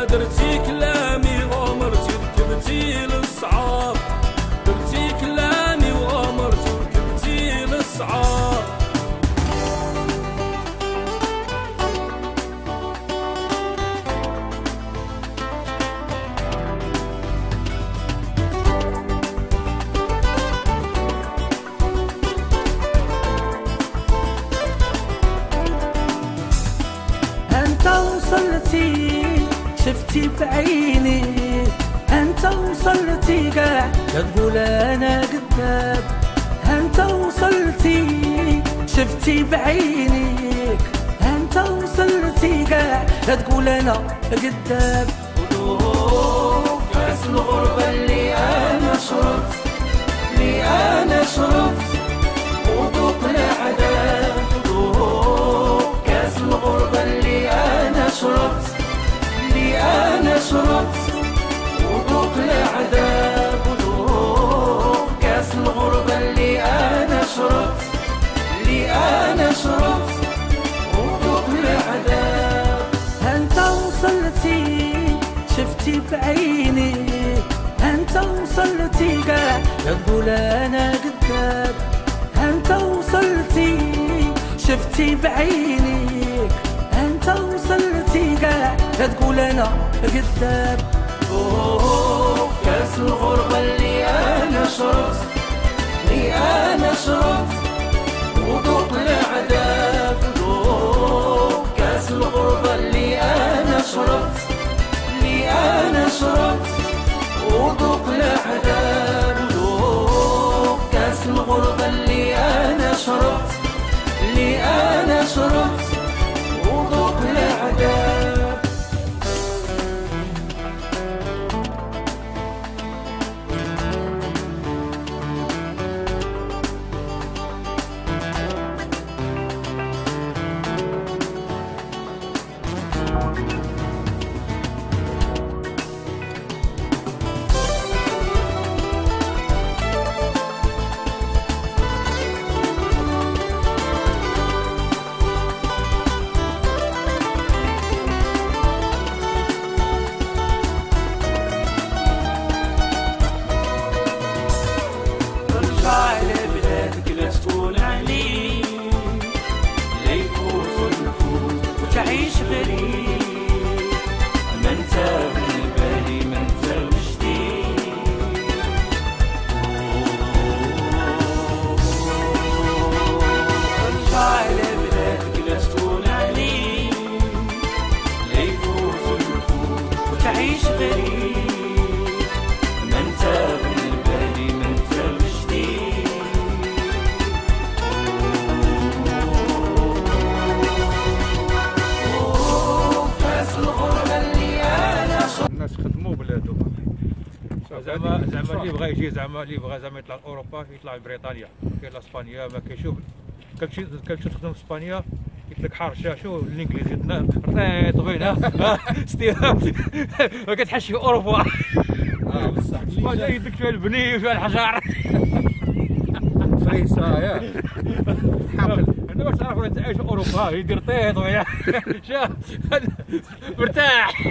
درتي كلامي وغمرتي ركبتي للصعاب، درتي كلامي وغمرتي ركبتي للصعاب. انت وصلتي شفتي بعيني، انت وصلتي قاع لا تقول انا كذاب، انت وصلتي شفتي بعينيك، انت وصلتي قاع لا تقول انا كذاب. وذوق كاس الغربة اللي انا شربت، اللي انا شربت، وذوق العذاب. وذوق كاس الغربة اللي انا شربت، اللي انا شربت، وذوق العذاب. وذوق كاس الغربة اللي انا شربت، اللي انا شربت، وذوق العذاب. انت وصلتي شفتي بعيني، انت وصلتي قاع لا تقول انا كذاب، انت وصلتي شفتي بعينيك، انت وصلتي قاع لا تقول انا كذاب. ذوق كاس الغربة اللي انا شربت، اللي انا شربت، وذوق العذاب. ذوق كاس الغربة اللي انا شربت، اللي انا شربت، وذوق العذاب. ذوق كاس الغربة اللي انا شربت، اللي انا شربت، وذوق العذاب. تعيش غريب ما انت بالبالي ما انت وجديد. رجع لبلادك لا تكون عليك، لا يفوت النفوس وتعيش غريب ما انت بالبالي ما انت وجديد. الناس خدموا بلادهم زعما اللي بغى يجي، زعما اللي بغى زعما يطلع لاوروبا يطلع لبريطانيا، كاين لاسبانيا ما كيشوف. كتمشي تخدم في اسبانيا قلت لك حرشه شو الانجليزي عندنا رطيط بينا ما كتحسش في اوروبا. بصح اسبانيا يدك فيها البني وفيها الحجر فريسا ياك حقل. انا باش تعرف انت عايش في اوروبا يدير طيط ويا شوف مرتاح.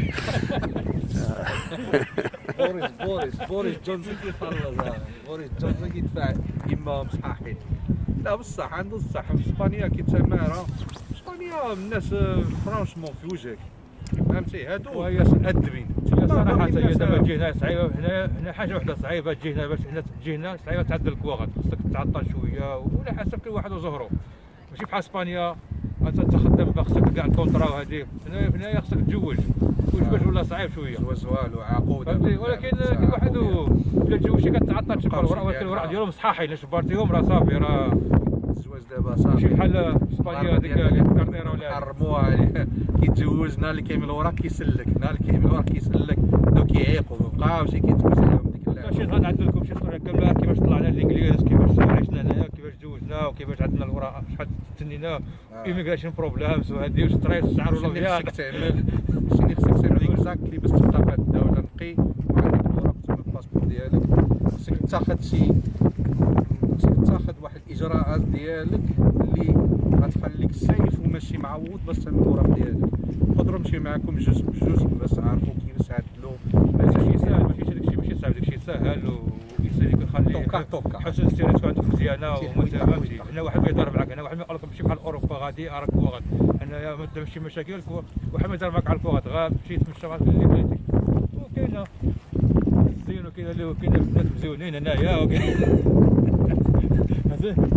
بوريس جونسون كيخلص، بوريس جونسون كيدفع يما مصحاحين. لا بصح عنده الصح في اسبانيا كيتمارى. اسبانيا الناس فرانشمون في وجهك فهمتي، هادو وهي مأدبين. صراحه هي دابا تجي هنا صعيبه. هنا حاجه وحده صعيبه تجي هنا، باش هنا تجي هنا صعيبه تعدل الكواغط، خصك تعطل شويه وعلى حسب كل واحد وزهرو. ماشي بحال اسبانيا انت خدام خصك كاع الكونطرا وهادي. هنايا خصك تجوج ولا صعيب شويه. جواز والو عقود فهمتي، ولكن كل واحد الا تجوجتي كتعطل تجبر الوراق ديالهم صحاحين، شبرتيهم راه صافي. راه الزواج دابا صافي ماشي بحال اسبانيا هذيك الكارتيرا ولا حرموها. كيتزوج نهار اللي كاين من الوراق كيسلك، نهار اللي كاين من الوراق كيسلك، بداو كيعيقوا مابقاوش كيتزوج عليهم ديك اللعبه. ماشي غنعدل لكم شي صوره كامله كيفاش طلعنا الانجليز، كيفاش عشنا هنايا، كيفاش تزوجنا، وكيفاش عندنا الوراق شحال تنينا، ايميغراسيون بروبليمز وهادي وستريس الشعر ولا الابيض. خصك تعمل شي اللي خصك تعمل اكزاكتلي باش تبقى في هاد الدوله نقي وعندك الوراق تما الباسبور ديالك. خصك تاخذ واحد الاجراءات ديالك اللي غتخليك سايف وماشي معوض باش تعمل الوراق ديالك. نقدروا نمشي معاكم جوج بجوج باش تعرفوا كيفاش تعدلوا. ماشي ساهل، ماشي صعيب، داكشي ساهل ويسالي كنخلي توكا حسن السيرات عندك مزيانه وما فهمتي. هنا واحد ما يضرب معاك، هنا واحد ما يقول لك ماشي بحال اوروبا غادي راك كوغاد، هنايا ما تمشي مشاكل واحد ما يضرب معاك على الكوغاد، غا تمشي تمشى مع اللي بغيتي. وكاينه الزين وكاينه اللي كاينه الناس مزيونين هنايا مزيان.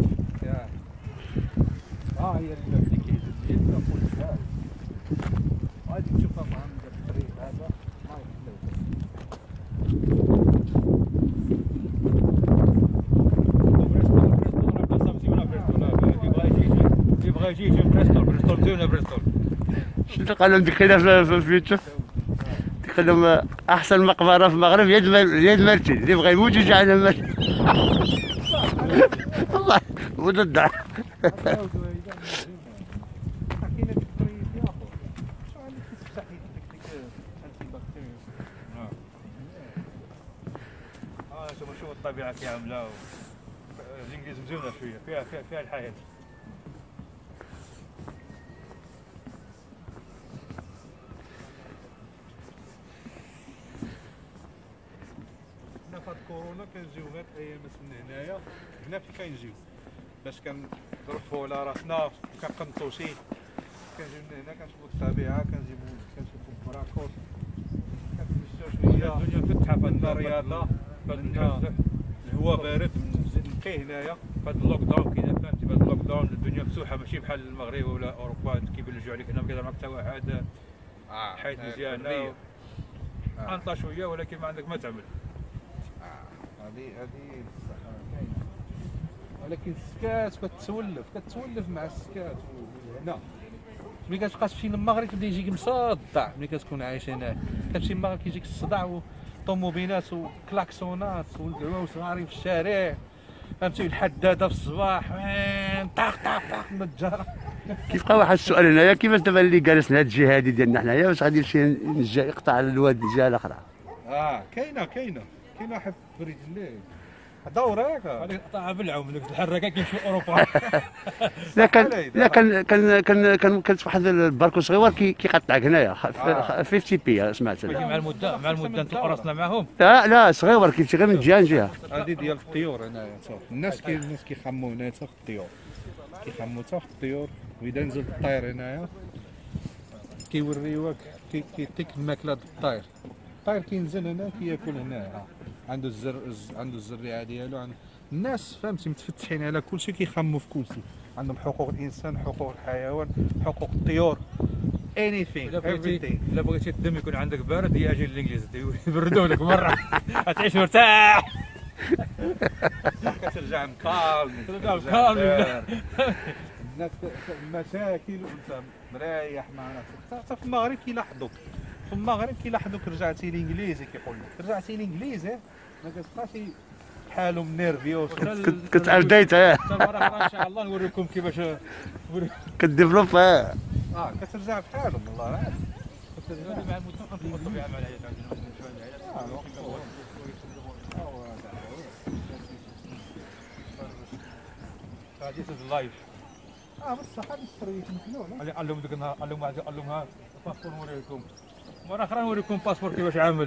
هي اللي كيزيد ديالنا كلها غادي تشوفها مع الطريق هذا ما اللي بغا يجي من بريستول مزيونه بريستول. شنو قال لهم ديك في اليوتيوب؟ قال لهم احسن مقبره في المغرب يد مرتي، اللي بغى يموت يجي على مرتي. والله وضد شوف الطبيعه كي عامله. الانجليز مزيونه شويه، فيها الحياه. حنا فهاد كورونا كنجيو غير ايامات من هنايا، هنا فين كنجيو باش كنرفعوا على راسنا كنقنطوا شي، كنجيو من هنا كنشوفوا الطبيعه، كنشوفوا مراكش، كنتمشاو شويه. الدنيا مفتحه في عندنا رياضه، عندنا الهواء بارد نقي هنايا. فهاد اللوك داون كاين فهمتي، فهاد اللوك داون الدنيا مفتوحه ماشي بحال المغرب ولا اوروبا كيبلجوا عليك. هنا ما كيهضر معاك حتى واحد، حياه مزيانه انطى شويه ولكن ما عندك ما تعمل. هذه بصح كاينه، ولكن السكات كتسولف مع السكات. هنا ملي كتبقى تمشي للمغرب كيبدا يجيك مصدع، ملي كتكون عايش هناك كتمشي للمغرب كيجيك الصداع وطوموبيلات وكلاكسونات والدعوه صغارين في الشارع، فهمتي، الحداده في الصباح طاق طاق طاق متجره. كيبقى واحد السؤال هنايا، كيفاش دابا اللي جالس لهاد الجهه هادي ديالنا حنايا واش غادي يمشي يقطع الواد الجهه الاخرى؟ كاينه واحد في رجليه دوره ياك هذيك قطعها بالعوم ديك الحراكه كيمشيو اوروبا. لا كان واحد الباركو صغيور كيقطعك هنايا 50 بي سمعت انا. مع المده نطلقوا راسنا معاهم. لا صغيور كيمشي غير من جهه لجهه. هذه ديال الطيور هنايا صافي. الناس كيخموا هنايا حتى في الطيور، كيخموا حتى في الطيور. واذا نزل الطير هنايا كيوريوك كيعطيك الماكله ديال الطير. الطير كينزل هنا كياكل هنايا، عنده الزريعه ديالو. الناس فهمتي متفتحين على كلشي، كيخموا في كلشي. عندهم حقوق الانسان، حقوق الحيوان، حقوق الطيور، anything everything. الا بغيتي الدم يكون عندك بارد هي اجي للانجليز يبردوا لك مره غتعيش مرتاح. كترجع مكالم. الناس المشاكل وانت مريح مع نفسك. حتى في المغرب كيلاحظوك، رجعتي للانجليزي كيقول لك رجعتي للانجليزي ما كتبقاش حالهم نيرفيوس. كتابديت ان شاء الله نوريكم كيفاش كديفلوب. كترجع بحالهم والله العظيم. كترجع مع المطبع الطبيعه مع العيال عندنا هذه لايف. بصح هذه السريه مكنونه. علموا ديك النهار علمها الباسبور نوريكم مره اخرى، نوريكم الباسبور كيفاش عامل.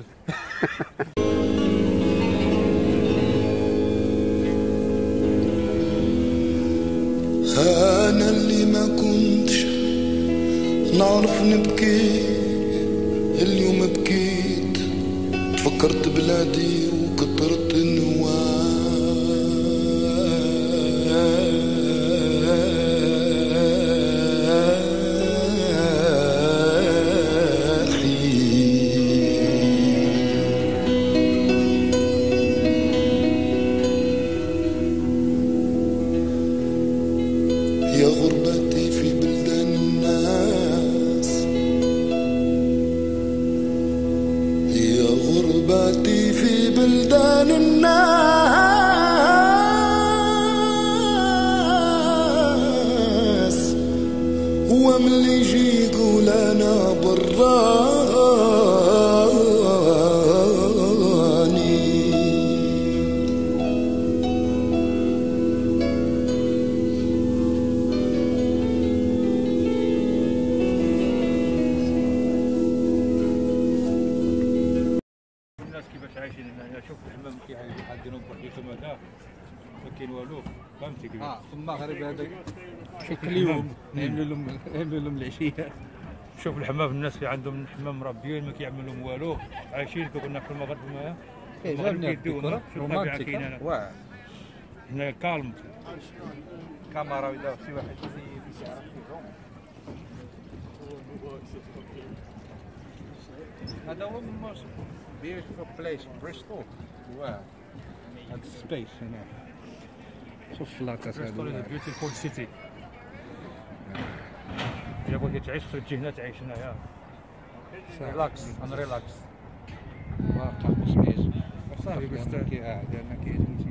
أنا اللي ما كنتش نعرف نبكي، اليوم بكيت تفكرت بلادي وكترت النواحي. يا غربتي في بلدان الناس، يا غربتي في بلدان الناس، هو من اللي يجي يقول انا براني. عايشين هنا. شوف الحمام كيحدينهم بوحديتهم هذا ما كاين والو فهمتي كيفاش. في المغرب هذاك كيكليوهم يعملوا لهم العشيه. شوف الحمام الناس اللي عندهم حمام مربيين ما كيعمل لهم والو عايشين كنا في المغرب هنايا. كيعجبني الديكور رومانتيك. واه هنا كالم كاميرا اذا شي واحد يعرف فيهم. هذا هو most beautiful place Bristol. واه هاد السبيس هنا شوف فلاكات بريستول هادو. is a beautiful city. إذا بغيتي تعيش تجي هنا تعيش هنايا. ريلاكس انا ريلاكس. واقع سميز صافي باش كي قاعد انا كيعجبني.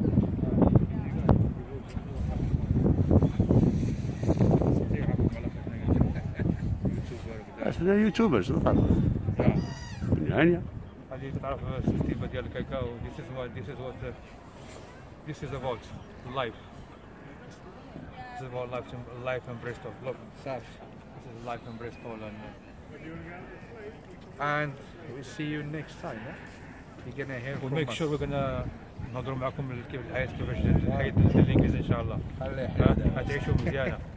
اصلا يوتيوبرز خلاص يعني هذه تعرف السيستم ديال الكاكاو. This is about life. This is about life in Bristol. Look, صافي. this is life in Bristol And we see you next time. You're gonna hear we'll from make us. sure we're gonna نهضروا معكم كيف الحياة كيفاش الحياة بالانجليزي ان شاء الله. خليه غتعيشوا مزيانة.